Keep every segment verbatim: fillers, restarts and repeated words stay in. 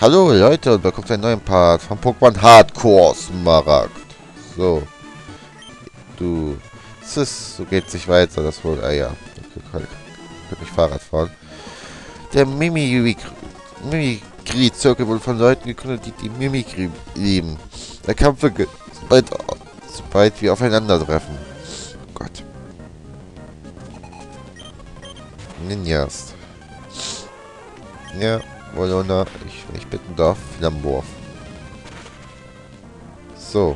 Hallo Leute und willkommen zu einem neuen Part von Pokémon Hardcore Smaragd. So. Du. Es ist, so geht es nicht weiter, das wohl. Ah ja. Okay, kann, kann ich Fahrrad fahren. Der Mimikry-Zirkel wurde von Leuten gegründet, die die Mimikry lieben. Der Kampf beginnt, sobald, sobald wir aufeinandertreffen. Oh Gott. Ninjas. Ja. Wolona, ich, wenn ich bitten darf, Flammenwurf. So.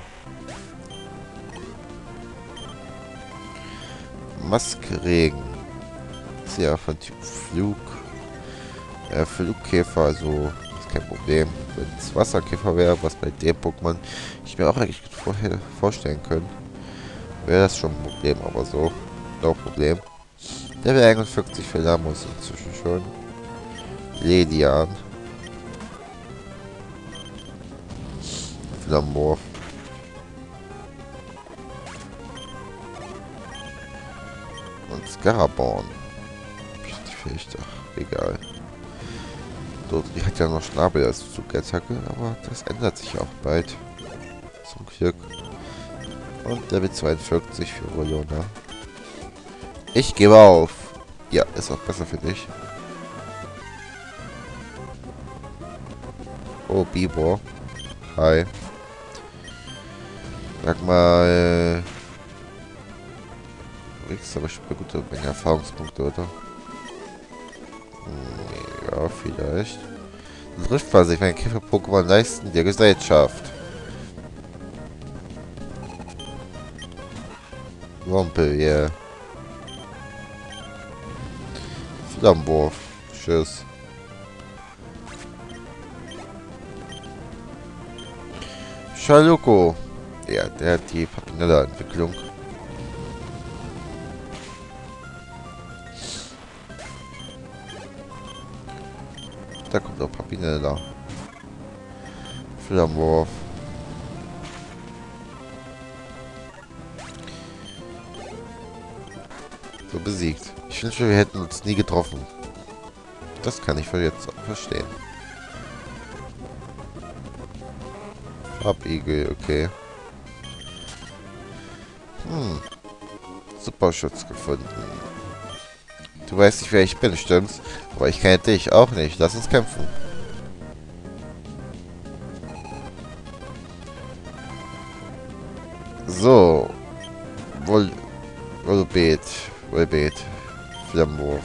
Maskeregen. Ist ja von Typ Flug. Äh, Flugkäfer, also ist kein Problem. Wenn es Wasserkäfer wäre, was bei dem Pokémon ich mir auch eigentlich vorher vorstellen können, wäre das schon ein Problem, aber so, no Problem. Level einundvierzig für Lamus inzwischen schon. Ledian. Flammenwurf. Und Scaraborn. Vielleicht doch. Egal. Die hat ja noch Schnabel als Zugattacke, aber das ändert sich auch bald. Zum Glück. Und Level zweiundvierzig für Rolona. Ich gebe auf. Ja, ist auch besser für dich. Oh, Bibor. Hi. Sag mal. Du kriegst aber schon eine gute Menge Erfahrungspunkte, oder? Ja, vielleicht. Das trifft man sich, wenn Käfer-Pokémon leisten der Gesellschaft. Rumpel, yeah. Flammenwurf. Tschüss. Schaluko. Ja, der hat die Papinella-Entwicklung. Da kommt auch Papinella. Flammenwurf. So besiegt. Ich wünsche, wir hätten uns nie getroffen. Das kann ich für jetzt verstehen. Farbigel, okay. Hm. Superschutz gefunden. Du weißt nicht, wer ich bin, stimmt's? Aber ich kenne dich auch nicht. Lass uns kämpfen. So. Wohl. Wohlbeet. Wohlbeet. Flammenwurf.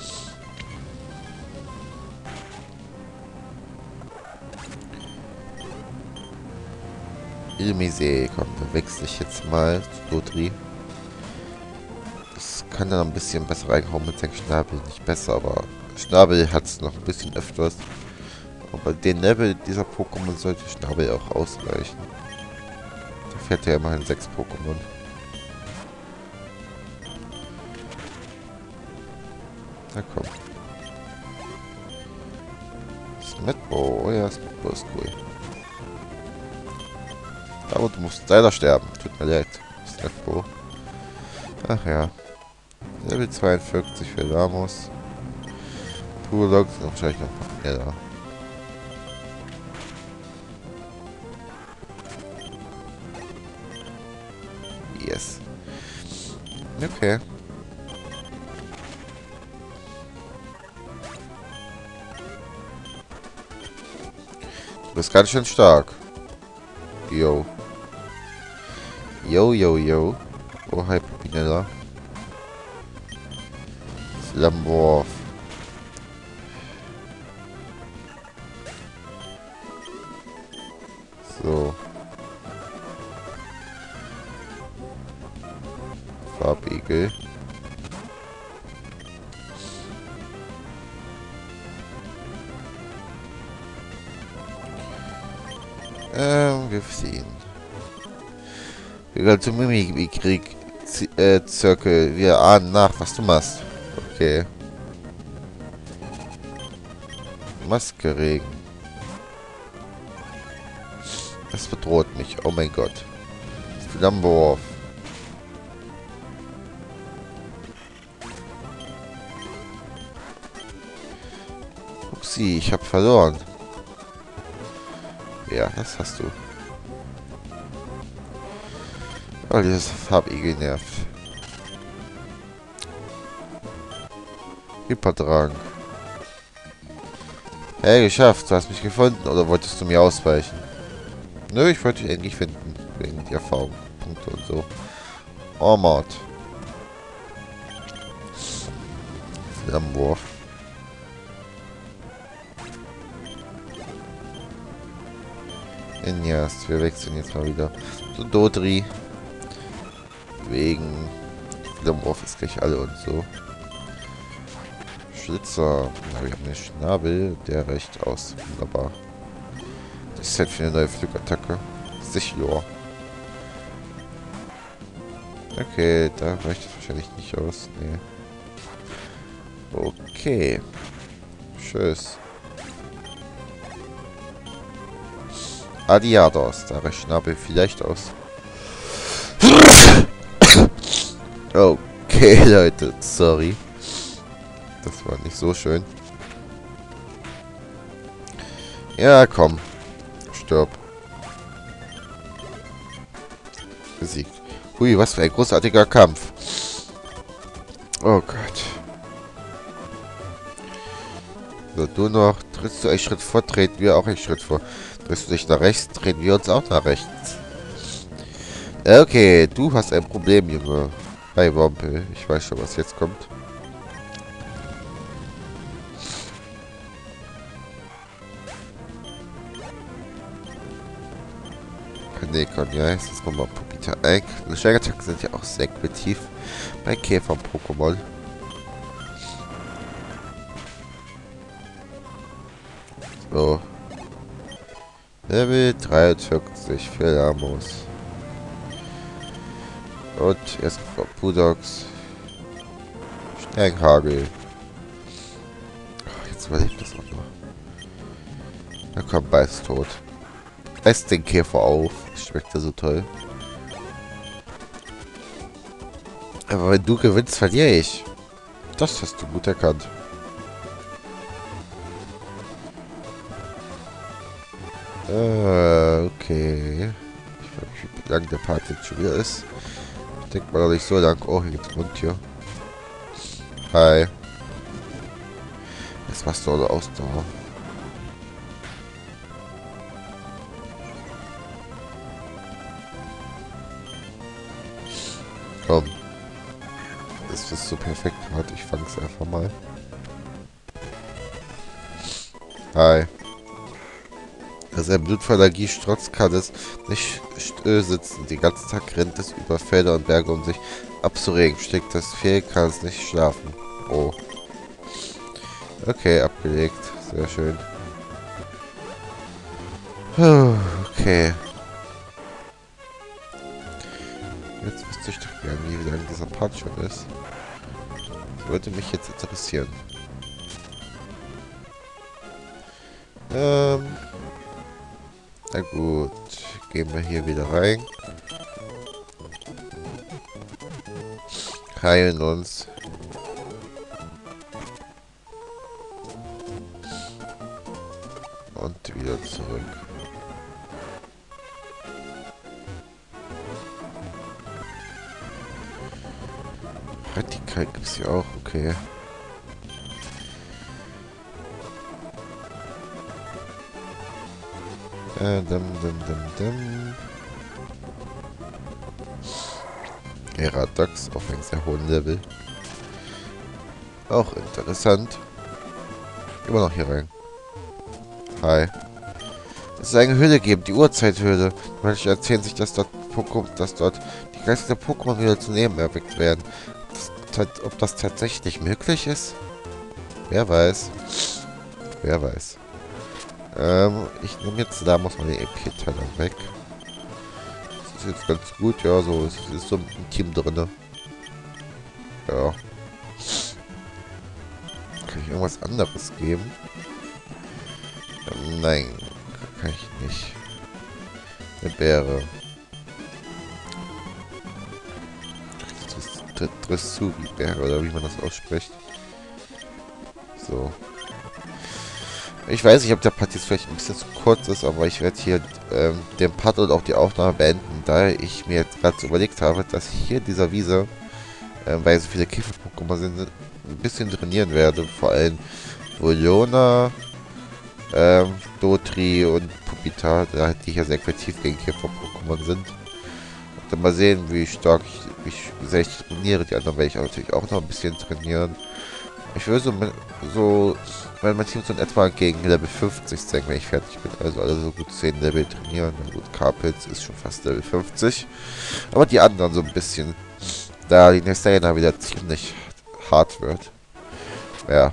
Ilmisee, komm, da wechsle ich jetzt mal zu Lotri. Das kann dann ein bisschen besser reinhauen mit seinem Schnabel. Nicht besser, aber Schnabel hat es noch ein bisschen öfters. Aber den Level dieser Pokémon sollte Schnabel auch ausreichen. Da fährt ja immerhin sechs Pokémon. Na komm. Smetbo, oh ja, Smetbo ist cool. Aber du musst leider sterben. Tut mir leid. Smetbo. Ach ja. Level zweiundvierzig für Ramos. Purlock sind wahrscheinlich noch Papinella. Yes. Okay. Du bist ganz schön stark. Yo. Yo, yo, yo. Oh, hi, Papinella. Flammenwurf. So. Farbigel. Ähm, wir ziehen. Wir gehen zum Mimikry äh, Zirkel. Wir ahnen nach, was du machst. Okay. Maskeregen. Das bedroht mich. Oh mein Gott. Flammenwurf. Upsi, ich habe verloren. Ja, das hast du. Oh, dieses Farbigel nervt. Hyperdrang. Hey, geschafft. Du hast mich gefunden. Oder wolltest du mir ausweichen? Nö, ich wollte dich endlich finden. Wegen die Erfahrungspunkte und so. Oh, Mord. Flammenwurf. Injast. Wir wechseln jetzt mal wieder zu Dodri. Wegen Flammenwurf ist gleich alle und so. Schlitzer. Na, wir haben einen Schnabel. Der reicht aus. Wunderbar. Das ist halt für eine neue Flugattacke. Sicher. Okay, da reicht es wahrscheinlich nicht aus. Nee. Okay. Tschüss. Adiados. Da reicht Schnabel vielleicht aus. Okay, Leute. Sorry. Das war nicht so schön. Ja, komm. Stirb. Besiegt. Hui, was für ein großartiger Kampf. Oh Gott. So, du noch. Trittst du einen Schritt vor, treten wir auch einen Schritt vor. Drehst du dich nach rechts, treten wir uns auch nach rechts. Okay, du hast ein Problem, Junge. Hi, Wompel. Ich weiß schon, was jetzt kommt. Nekon, ja, jetzt ist nochmal Pupita Egg. Steigertacken sind ja auch sehr effektiv bei Käfer-Pokémon. So. Level dreiundvierzig für Lamos. Und erst Pudox. Sternhagel. Jetzt überlebt das auch noch. Na komm, beiß tot. Ess den Käfer auf. Schmeckt ja so toll. Aber wenn du gewinnst, verliere ich. Das hast du gut erkannt. Äh, okay. Ich weiß nicht, wie lang der Part jetzt schon wieder ist. Ich denke mal noch nicht so lang. Oh, hier geht's rund hier. Hi. Jetzt machst du eine Ausdauer. Komm. Das ist so perfekt. Warte, ich fang's einfach mal. Hi. Dass er Blutverallergie strotzt, kann es nicht still sitzen. Den ganzen Tag rennt es über Felder und Berge, um sich abzuregen. Steckt das Fehl, kann es nicht schlafen. Oh. Okay, abgelegt. Sehr schön. Okay. Jetzt wüsste ich doch gerne, wie lange dieser Part schon ist. Das würde mich jetzt interessieren. Ähm. Na gut. Gehen wir hier wieder rein. Heilen uns. Und wieder zurück. Radikal gibt es ja auch, okay. Äh, dum, dum, dum, dum. Eradax auf einem sehr hohen Level. Auch interessant. Immer noch hier rein. Hi. Es soll eine Höhle geben, die Urzeithöhle. Manche erzählen sich, dass dort Pokémon, dass dort die Geister der Pokémon-Höhle zu Leben erweckt werden. Das, ob das tatsächlich möglich ist? Wer weiß. Wer weiß. Ähm, ich nehme jetzt, da muss man den E P-Teller weg. Das ist jetzt ganz gut, ja, so es ist so ein Team drinne. Ja. Kann ich irgendwas anderes geben? Ähm, nein, kann ich nicht. Eine Beere. Dressugi-Beere, oder wie man das ausspricht. So. Ich weiß nicht, ob der Part jetzt vielleicht ein bisschen zu kurz ist, aber ich werde hier ähm, den Part und auch die Aufnahme beenden, da ich mir jetzt gerade so überlegt habe, dass ich hier in dieser Wiese, ähm, weil so viele Käfer-Pokémon sind, ein bisschen trainieren werde. Vor allem Volona, ähm, Dotri und Pupita, da die hier sehr effektiv gegen Käfer-Pokémon sind. Und dann mal sehen, wie stark ich, wie ich- wie sehr ich trainiere. Die anderen werde ich auch natürlich auch noch ein bisschen trainieren. Ich würde so, mit- so wenn mein Team so in etwa gegen Level fünfzig sein, wenn ich fertig bin. Also alle so gut zehn Level trainieren. Na gut, Carpets ist schon fast Level fünfzig. Aber die anderen so ein bisschen. Da die nächste Arena wieder ziemlich hart wird. Ja.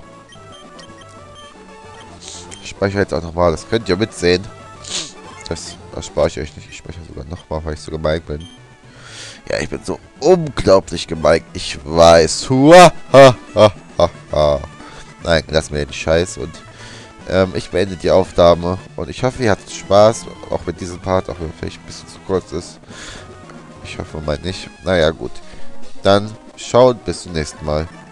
Ich speichere jetzt auch nochmal. Das könnt ihr mitsehen. Das erspare ich euch nicht. Ich speichere sogar nochmal, weil ich so gemein bin. Ja, ich bin so unglaublich gemein. Ich weiß. Hua, ha, ha, ha, ha. Nein, lass mir den Scheiß. Und ähm, ich beende die Aufnahme. Und ich hoffe, ihr hattet Spaß. Auch mit diesem Part. Auch wenn er vielleicht ein bisschen zu kurz ist. Ich hoffe mal nicht. Naja, gut. Dann schaut bis zum nächsten Mal.